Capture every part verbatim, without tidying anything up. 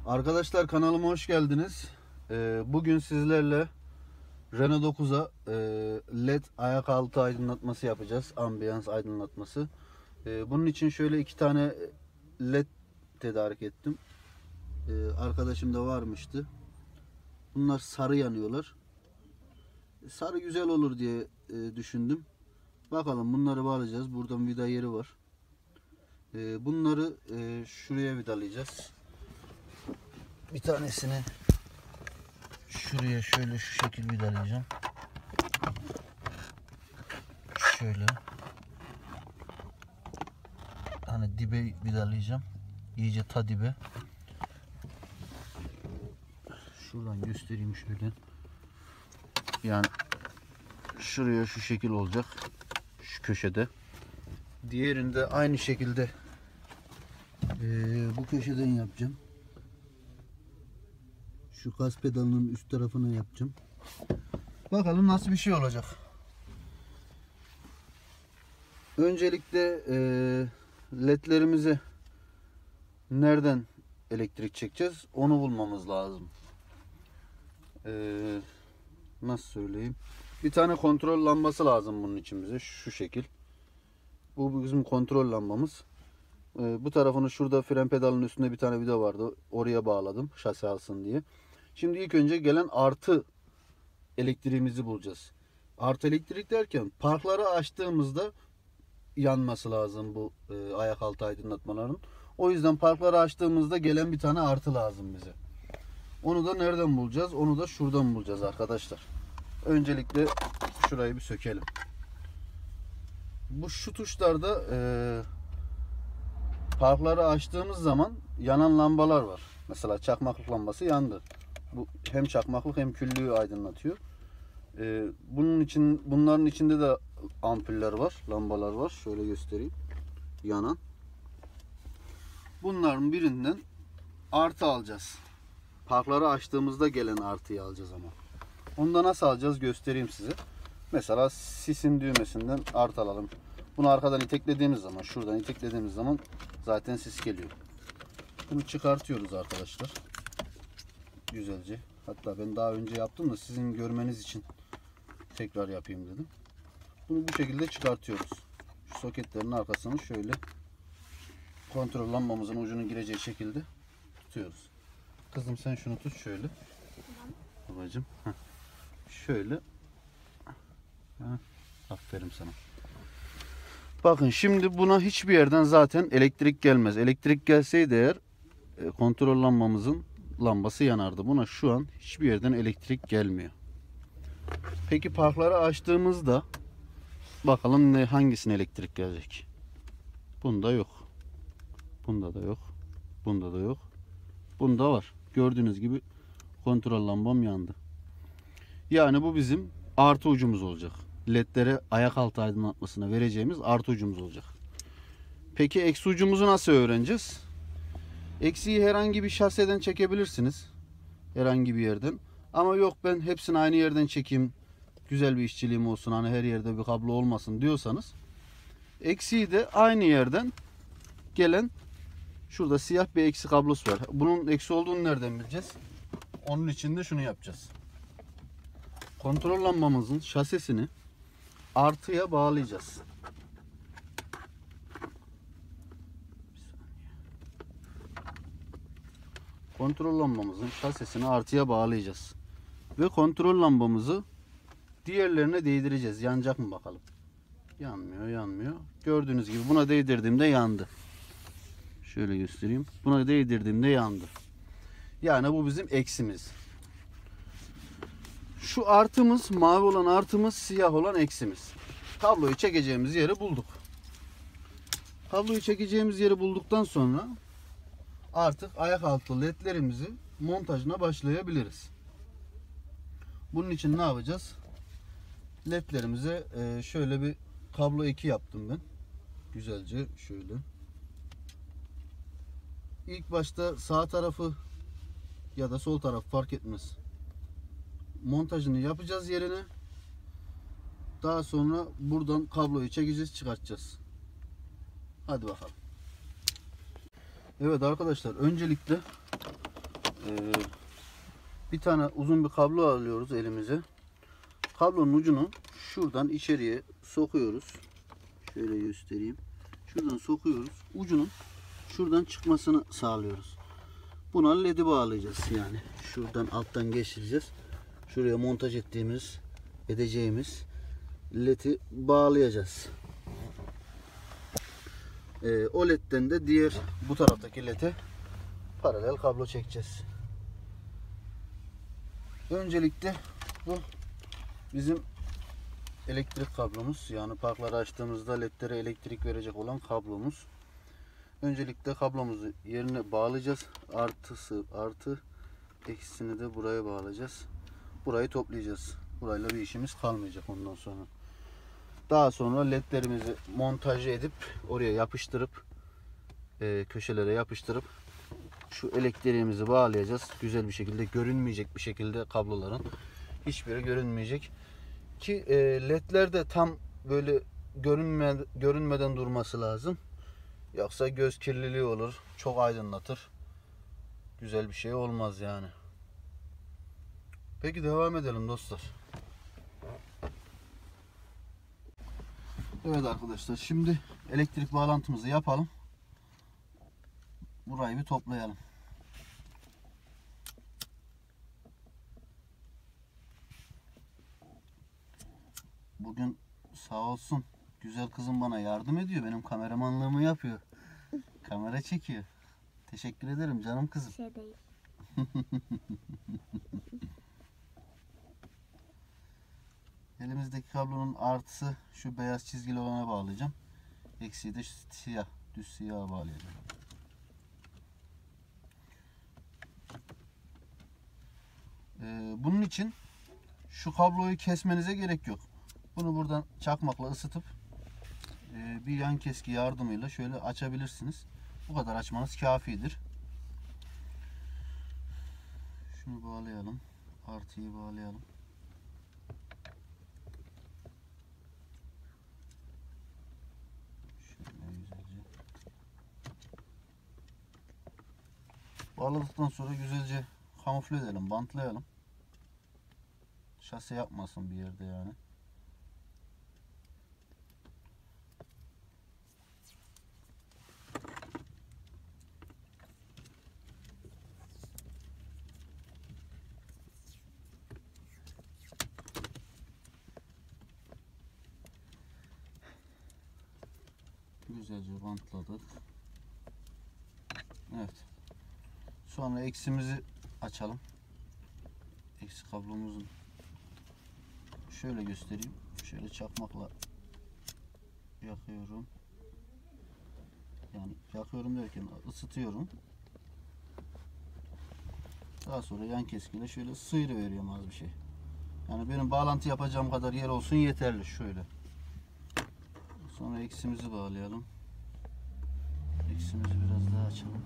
Arkadaşlar kanalıma hoş geldiniz. Ee, bugün sizlerle Renault dokuza e, led ayak altı aydınlatması yapacağız. Ambiyans aydınlatması. Ee, bunun için şöyle iki tane led tedarik ettim. Ee, arkadaşım da varmıştı. Bunlar sarı yanıyorlar. Sarı güzel olur diye e, düşündüm. Bakalım, bunları bağlayacağız. Buradan vida yeri var. Ee, bunları e, şuraya vidalayacağız. Bir tanesini şuraya şöyle şu şekil vidalayacağım. Şöyle. Hani dibe vidalayacağım. İyice ta dibe. Şuradan göstereyim şöyle. Yani şuraya şu şekil olacak. Şu köşede. Diğerinde aynı şekilde ee, bu köşeden yapacağım. Şu gaz pedalının üst tarafına yapacağım. Bakalım nasıl bir şey olacak. Öncelikle e, ledlerimizi nereden elektrik çekeceğiz onu bulmamız lazım. E, nasıl söyleyeyim? Bir tane kontrol lambası lazım bunun için bize. Şu şekil. Bu bizim kontrol lambamız. E, bu tarafını şurada fren pedalının üstünde bir tane vida vardı. Oraya bağladım şasi alsın diye. Şimdi ilk önce gelen artı elektriğimizi bulacağız. Artı elektrik derken parkları açtığımızda yanması lazım bu e, ayak altı aydınlatmaların. O yüzden parkları açtığımızda gelen bir tane artı lazım bize. Onu da nereden bulacağız? Onu da şuradan bulacağız arkadaşlar. Öncelikle şurayı bir sökelim. Bu şu tuşlarda e, parkları açtığımız zaman yanan lambalar var. Mesela çakmaklık lambası yandı. Bu hem çakmaklık hem küllüğü aydınlatıyor. Ee, bunun için, bunların içinde de ampuller var, lambalar var. Şöyle göstereyim. Yanan. Bunların birinden artı alacağız. Parkları açtığımızda gelen artıyı alacağız ama. Onu da nasıl alacağız göstereyim size. Mesela sisin düğmesinden artı alalım. Bunu arkadan iteklediğimiz zaman, şuradan iteklediğimiz zaman zaten sis geliyor. Bunu çıkartıyoruz arkadaşlar. Güzelce. Hatta ben daha önce yaptım da sizin görmeniz için tekrar yapayım dedim. Bunu bu şekilde çıkartıyoruz. Şu soketlerin arkasını şöyle kontrol lambamızın ucunun gireceği şekilde tutuyoruz. Kızım sen şunu tut şöyle. Babacığım. Heh. Şöyle. Heh. Aferin sana. Bakın şimdi buna hiçbir yerden zaten elektrik gelmez. Elektrik gelseydi eğer kontrol lambamızın lambası yanardı. Buna şu an hiçbir yerden elektrik gelmiyor. Peki parkları açtığımızda bakalım ne, hangisine elektrik gelecek? Bunda yok. Bunda da yok. Bunda da yok. Bunda var. Gördüğünüz gibi kontrol lambam yandı. Yani bu bizim artı ucumuz olacak. Ledlere ayak altı aydınlatmasına vereceğimiz artı ucumuz olacak. Peki eksi ucumuzu nasıl öğreneceğiz? Eksiği herhangi bir şaseden çekebilirsiniz. Herhangi bir yerden. Ama yok ben hepsini aynı yerden çekeyim. Güzel bir işçiliğim olsun. Hani her yerde bir kablo olmasın diyorsanız. Eksiği de aynı yerden gelen şurada siyah bir eksi kablosu var. Bunun eksi olduğunu nereden bileceğiz? Onun için de şunu yapacağız. Kontrol lambamızın şasisini artıya bağlayacağız. Kontrol lambamızın şasisini artıya bağlayacağız. Ve kontrol lambamızı diğerlerine değdireceğiz. Yanacak mı bakalım. Yanmıyor, yanmıyor. Gördüğünüz gibi buna değdirdiğimde yandı. Şöyle göstereyim. Buna değdirdiğimde yandı. Yani bu bizim eksimiz. Şu artımız, mavi olan artımız, siyah olan eksimiz. Kabloyu çekeceğimiz yeri bulduk. Kabloyu çekeceğimiz yeri bulduktan sonra artık ayak altı ledlerimizi montajına başlayabiliriz. Bunun için ne yapacağız? Ledlerimize şöyle bir kablo eki yaptım ben. Güzelce şöyle. İlk başta sağ tarafı ya da sol taraf fark etmez. Montajını yapacağız yerine. Daha sonra buradan kabloyu çekeceğiz, çıkartacağız. Hadi bakalım. Evet arkadaşlar, öncelikle Ee, bir tane uzun bir kablo alıyoruz elimize. Kablonun ucunu şuradan içeriye sokuyoruz. Şöyle göstereyim. Şuradan sokuyoruz. Ucunun şuradan çıkmasını sağlıyoruz. Buna led'i bağlayacağız yani. Şuradan alttan geçireceğiz. Şuraya montaj ettiğimiz, edeceğimiz led'i bağlayacağız. Ee, o led'den de diğer bu taraftaki led'e paralel kablo çekeceğiz. Öncelikle bu bizim elektrik kablomuz. Yani parkları açtığımızda ledlere elektrik verecek olan kablomuz. Öncelikle kablomuzu yerine bağlayacağız. Artısı artı eksisini de buraya bağlayacağız. Burayı toplayacağız. Burayla bir işimiz kalmayacak ondan sonra. Daha sonra ledlerimizi montaj edip oraya yapıştırıp e, köşelere yapıştırıp şu elektriğimizi bağlayacağız. Güzel bir şekilde, görünmeyecek bir şekilde kabloların hiçbiri görünmeyecek. Ki e, ledler de tam böyle görünme, görünmeden durması lazım. Yoksa göz kirliliği olur. Çok aydınlatır. Güzel bir şey olmaz yani. Peki devam edelim dostlar. Evet arkadaşlar, şimdi elektrik bağlantımızı yapalım. Burayı bir toplayalım. Bugün sağ olsun güzel kızım bana yardım ediyor. Benim kameramanlığımı yapıyor. Kamera çekiyor. Teşekkür ederim canım kızım. Şey değil. Elimizdeki kablonun artısı şu beyaz çizgili olana bağlayacağım. Eksiği de siyah, düz siyaha bağlayacağım. Ee, bunun için şu kabloyu kesmenize gerek yok. Bunu buradan çakmakla ısıtıp e, bir yan keski yardımıyla şöyle açabilirsiniz. Bu kadar açmanız kafidir. Şunu bağlayalım. Artıyı bağlayalım. Şöyle güzelce. Bağladıktan sonra güzelce kamufle edelim, bantlayalım. Şase yapmasın bir yerde yani. Güzelce bantladık. Evet. Sonra eksimizi açalım. Eksi kablomuzun şöyle göstereyim. Şöyle çakmakla yakıyorum. Yani yakıyorum derken ısıtıyorum. Daha sonra yan keskiyle şöyle sıyırı veriyorum az bir şey. Yani benim bağlantı yapacağım kadar yer olsun yeterli. Şöyle. Sonra eksimizi bağlayalım. Eksimizi biraz daha açalım.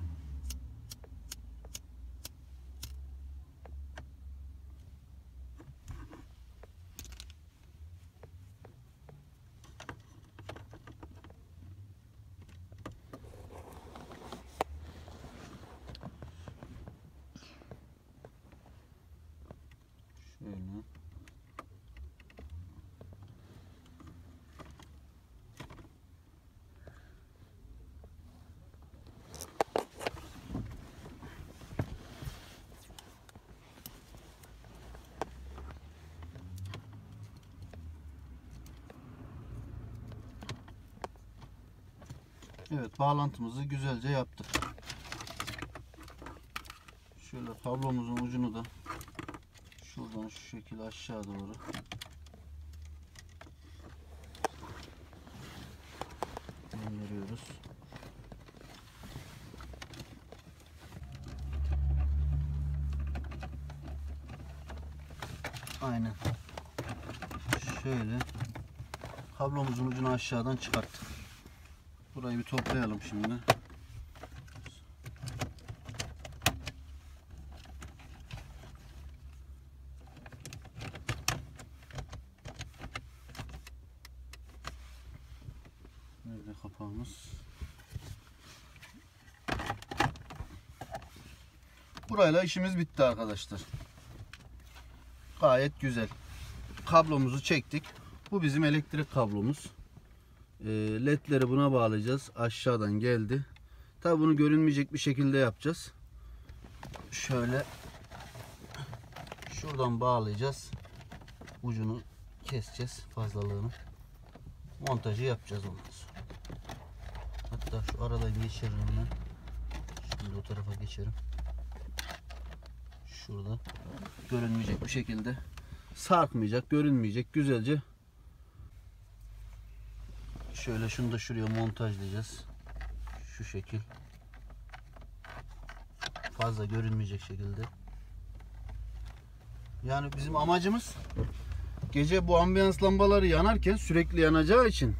Şöyle. Evet, bağlantımızı güzelce yaptık. Şöyle kablomuzun ucunu da şuradan şu şekilde aşağı doğru gönderiyoruz. Aynen. Şöyle kablomuzun ucunu aşağıdan çıkarttık. Burayı bir toplayalım şimdi. Nerede kapağımız? Burayla işimiz bitti arkadaşlar. Gayet güzel. Kablomuzu çektik. Bu bizim elektrik kablomuz. E, ledleri buna bağlayacağız. Aşağıdan geldi. Tabi bunu görünmeyecek bir şekilde yapacağız. Şöyle şuradan bağlayacağız. Ucunu keseceğiz, fazlalığını. Montajı yapacağız ondan sonra. Hatta şu aradan geçerim ben. Şimdi o tarafa geçerim. Şurada görünmeyecek bir şekilde, sarkmayacak, görünmeyecek, güzelce. Şöyle şunu da şuraya montajlayacağız. Şu şekil. Fazla görünmeyecek şekilde. Yani bizim amacımız gece bu ambiyans lambaları yanarken, sürekli yanacağı için,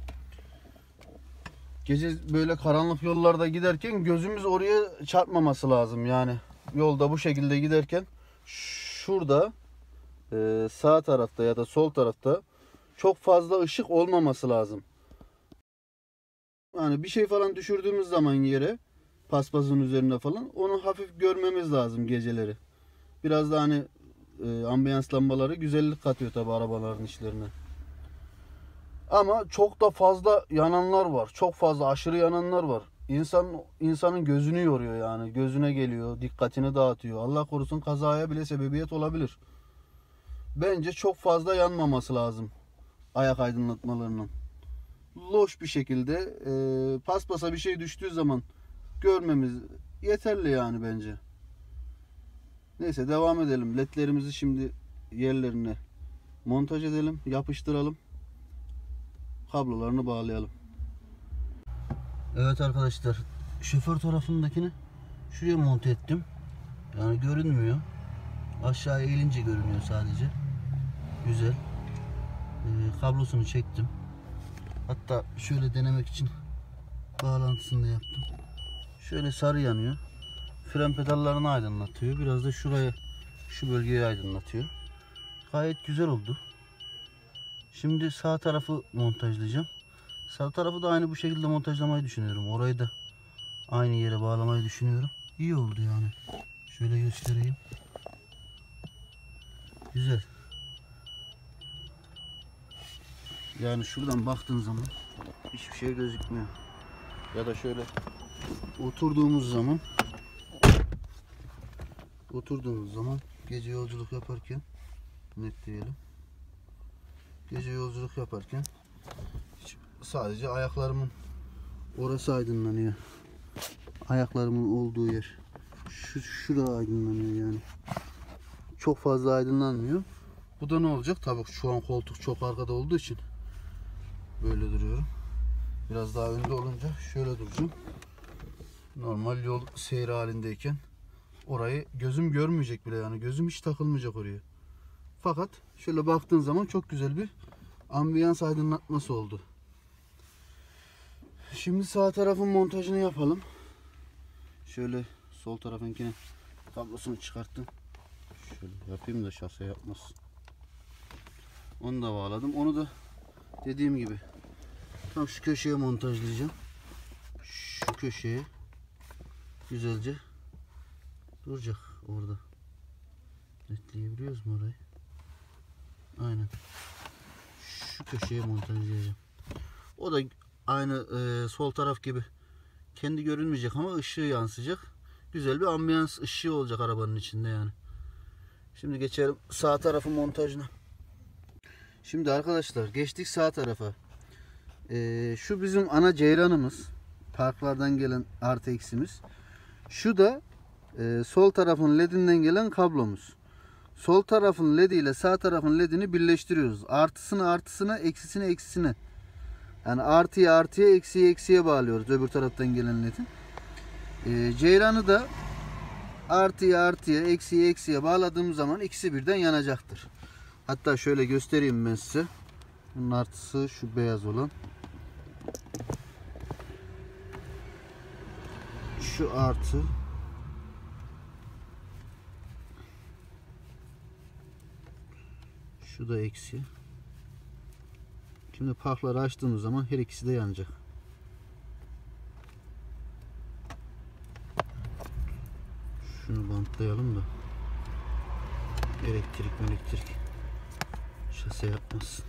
gece böyle karanlık yollarda giderken gözümüz oraya çarpmaması lazım. Yani yolda bu şekilde giderken şurada e, sağ tarafta ya da sol tarafta çok fazla ışık olmaması lazım. Yani bir şey falan düşürdüğümüz zaman yere, paspasın üzerine falan, onu hafif görmemiz lazım geceleri. Biraz da hani e, ambiyans lambaları güzellik katıyor tabi arabaların içlerine. Ama çok da fazla yananlar var. Çok fazla aşırı yananlar var. İnsan insanın gözünü yoruyor yani. Gözüne geliyor, dikkatini dağıtıyor. Allah korusun kazaya bile sebebiyet olabilir. Bence çok fazla yanmaması lazım ayak aydınlatmalarının. Loş bir şekilde e, paspasa bir şey düştüğü zaman görmemiz yeterli yani bence. Neyse, devam edelim. Ledlerimizi şimdi yerlerine montaj edelim, yapıştıralım. Kablolarını bağlayalım. Evet arkadaşlar, şoför tarafındakini şuraya monte ettim. Yani görünmüyor. Aşağı eğilince görünüyor sadece. Güzel. Ee, kablosunu çektim. Hatta şöyle denemek için bağlantısını da yaptım. Şöyle sarı yanıyor. Fren pedallarını aydınlatıyor. Biraz da şuraya, şu bölgeyi aydınlatıyor. Gayet güzel oldu. Şimdi sağ tarafı montajlayacağım. Sağ tarafı da aynı bu şekilde montajlamayı düşünüyorum. Orayı da aynı yere bağlamayı düşünüyorum. İyi oldu yani. Şöyle göstereyim. Güzel. Yani şuradan baktığın zaman hiçbir şey gözükmüyor. Ya da şöyle oturduğumuz zaman oturduğumuz zaman gece yolculuk yaparken, net diyelim. Gece yolculuk yaparken sadece ayaklarımın orası aydınlanıyor. Ayaklarımın olduğu yer. Şu şurada aydınlanıyor yani. Çok fazla aydınlanmıyor. Bu da ne olacak? Tabii şu an koltuk çok arkada olduğu için böyle duruyorum. Biraz daha önde olunca şöyle duracağım. Normal yol seyri halindeyken orayı gözüm görmeyecek bile yani. Gözüm hiç takılmayacak oraya. Fakat şöyle baktığın zaman çok güzel bir ambiyans aydınlatması oldu. Şimdi sağ tarafın montajını yapalım. Şöyle sol tarafınkine kablosunu çıkarttım. Şöyle yapayım da şase yapmasın. Onu da bağladım. Onu da dediğim gibi tam şu köşeye montajlayacağım. Şu köşeye güzelce duracak orada. Netleyebiliyoruz mu orayı? Aynen. Şu köşeye montajlayacağım. O da aynı e, sol taraf gibi kendi görünmeyecek ama ışığı yansıyacak. Güzel bir ambiyans ışığı olacak arabanın içinde yani. Şimdi geçelim sağ tarafın montajına. Şimdi arkadaşlar geçtik sağ tarafa. Ee, şu bizim ana ceyranımız. Parklardan gelen artı eksimiz. Şu da e, sol tarafın ledinden gelen kablomuz. Sol tarafın ledi ile sağ tarafın ledini birleştiriyoruz. Artısını artısına, eksisini eksisine. Yani artıya artıya, eksiye eksiye bağlıyoruz öbür taraftan gelen ledin. Ee, ceyranı da artıya artıya, eksiye eksiye bağladığımız zaman ikisi birden yanacaktır. Hatta şöyle göstereyim ben size. Bunun artısı şu beyaz olan. Şu artı. Şu da eksi. Şimdi parkları açtığımız zaman her ikisi de yanacak. Şunu bantlayalım da elektrik elektrik şase yapmasın.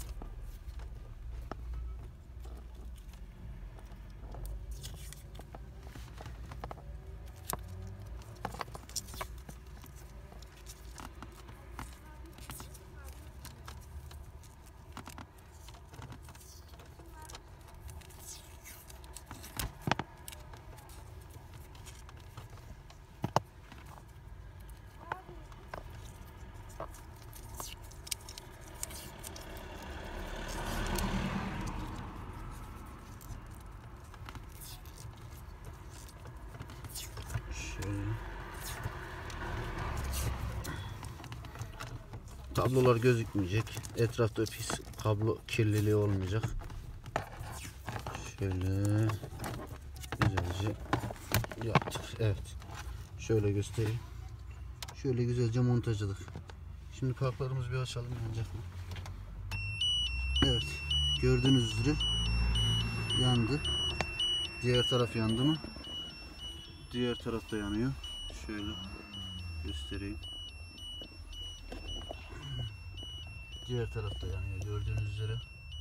Kablolar gözükmeyecek. Etrafta pis kablo kirliliği olmayacak. Şöyle güzelce yaptık. Evet. Şöyle göstereyim. Şöyle güzelce montajladık. Şimdi parklarımızı bir açalım, yanacak mı? Evet. Gördüğünüz üzere yandı. Diğer taraf yandı mı? Diğer taraf da yanıyor. Şöyle göstereyim. Diğer tarafta yanıyor gördüğünüz üzere.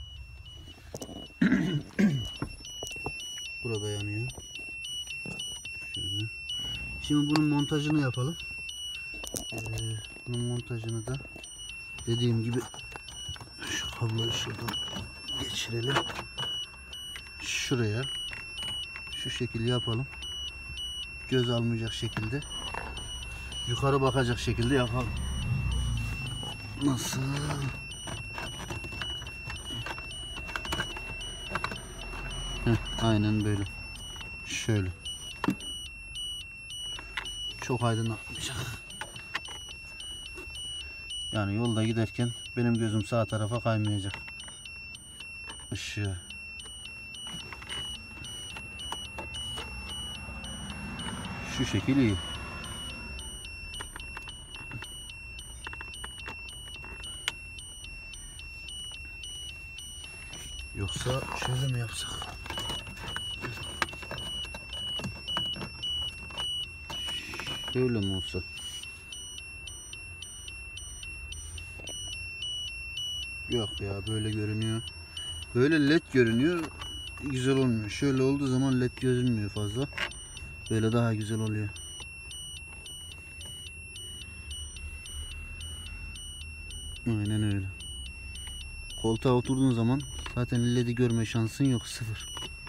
Burada yanıyor. Şöyle. Şimdi bunun montajını yapalım. Ee, bunun montajını da dediğim gibi şu kabloyu şuradan geçirelim. Şuraya şu şekilde yapalım. Göz almayacak şekilde, yukarı bakacak şekilde yapalım. Nasıl? Heh, aynen böyle. Şöyle. Çok aydınlatmayacak. Yani yolda giderken benim gözüm sağ tarafa kaymayacak. Işığı. Şu şekil iyi. Yoksa şöyle mi yapsak? Şöyle mi olsa? Yok ya, böyle görünüyor. Böyle led görünüyor. Güzel olmuyor. Şöyle olduğu zaman led görünmüyor fazla. Böyle daha güzel oluyor. Aynen öyle. Koltuğa oturduğun zaman zaten ledi görme şansın yok, sıfır.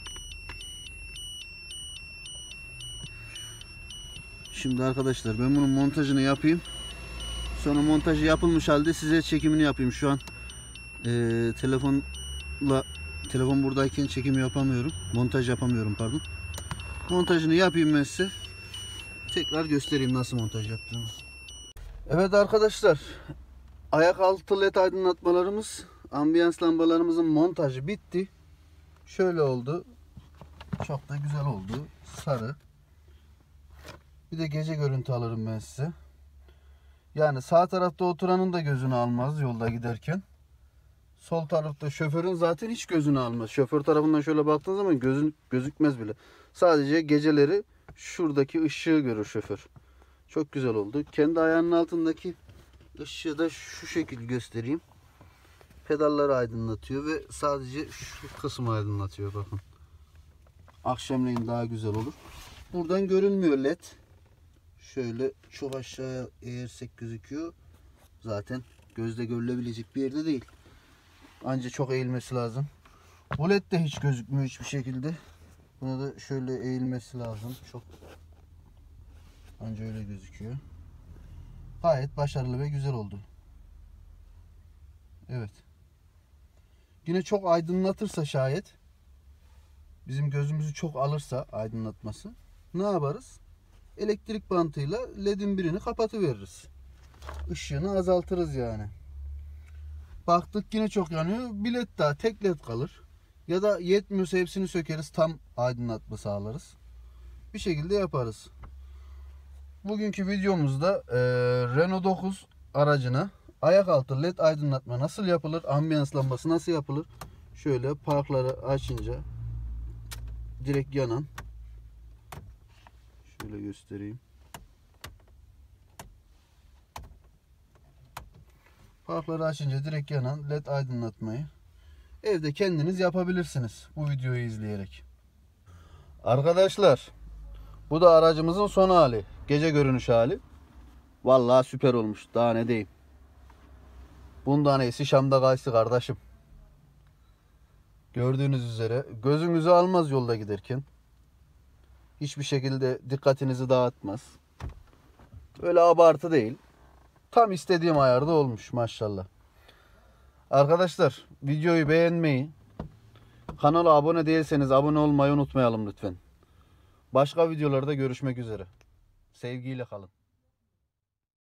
Şimdi arkadaşlar ben bunun montajını yapayım. Sonra montajı yapılmış halde size çekimini yapayım. Şu an e, telefonla telefon buradayken çekimi yapamıyorum. Montaj yapamıyorum pardon. Montajını yapayım ben size. Tekrar göstereyim nasıl montaj yaptığımı. Evet arkadaşlar, ayak altı led aydınlatmalarımız, ambiyans lambalarımızın montajı bitti. Şöyle oldu. Çok da güzel oldu. Sarı. Bir de gece görüntü alırım ben size. Yani sağ tarafta oturanın da gözünü almaz yolda giderken. Sol tarafta şoförün zaten hiç gözünü almaz. Şoför tarafından şöyle baktığın zaman gözün gözükmez bile. Sadece geceleri şuradaki ışığı görür şoför. Çok güzel oldu. Kendi ayağının altındaki ışığı da şu şekil göstereyim. Pedalları aydınlatıyor ve sadece şu kısmı aydınlatıyor, bakın. Akşamleyin daha güzel olur. Buradan görünmüyor led. Şöyle çok aşağıya eğersek gözüküyor. Zaten gözle görülebilecek bir yerde değil. Ancak çok eğilmesi lazım. Bu led de hiç gözükmüyor hiçbir şekilde. Buna da şöyle eğilmesi lazım. Çok ancak öyle gözüküyor. Gayet başarılı ve güzel oldu. Evet. Yine çok aydınlatırsa şayet, bizim gözümüzü çok alırsa aydınlatması, ne yaparız? Elektrik bantıyla ledin birini kapatıveririz. Işığını azaltırız yani. Baktık yine çok yanıyor. Bir led daha, tek led kalır. Ya da yetmiyorsa hepsini sökeriz, tam aydınlatma sağlarız. Bir şekilde yaparız. Bugünkü videomuzda e, Renault dokuz aracına ayak altı led aydınlatma nasıl yapılır, ambiyans lambası nasıl yapılır, şöyle parkları açınca direkt yanan, şöyle göstereyim. Farkları açınca direkt yanan led aydınlatmayı evde kendiniz yapabilirsiniz bu videoyu izleyerek. Arkadaşlar, bu da aracımızın son hali. Gece görünüş hali. Vallahi süper olmuş. Daha ne diyeyim. Bundan iyisi Şam'da kayısı kardeşim. Gördüğünüz üzere gözünüzü almaz yolda giderken. Hiçbir şekilde dikkatinizi dağıtmaz. Öyle abartı değil. Tam istediğim ayarda olmuş maşallah. Arkadaşlar, videoyu beğenmeyi, kanala abone değilseniz abone olmayı unutmayalım lütfen. Başka videolarda görüşmek üzere. Sevgiyle kalın.